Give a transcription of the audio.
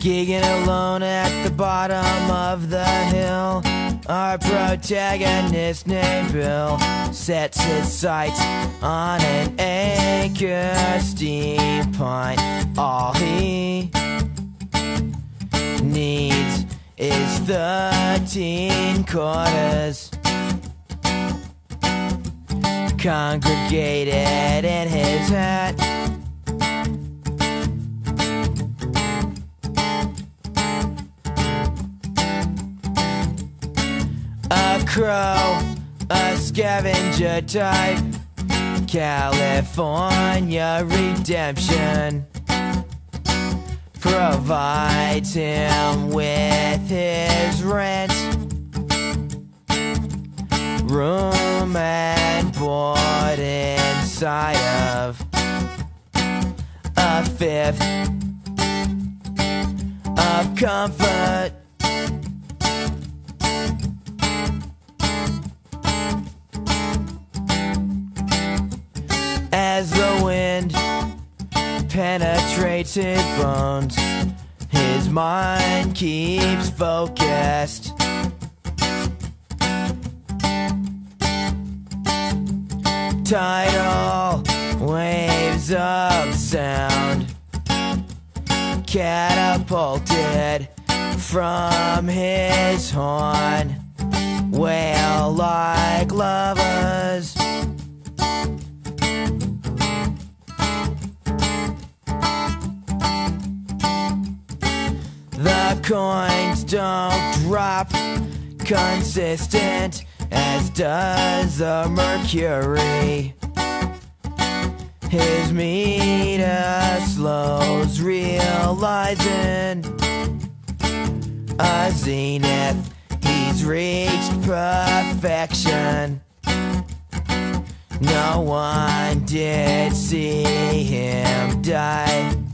Gigging alone at the bottom of the hill, our protagonist named Bill sets his sights on an acre steam pint. All he needs is 13 quarters congregated in his hat. A crow, a scavenger type, California redemption provides him with his rent, room and board inside of a fifth of comfort. As the wind penetrates his bones, his mind keeps focused. Tidal waves of sound catapulted from his horn, wail like lovers. The coins don't drop consistent, as does the mercury. His meter slows, realizing a zenith. He's reached perfection. No one did see him die.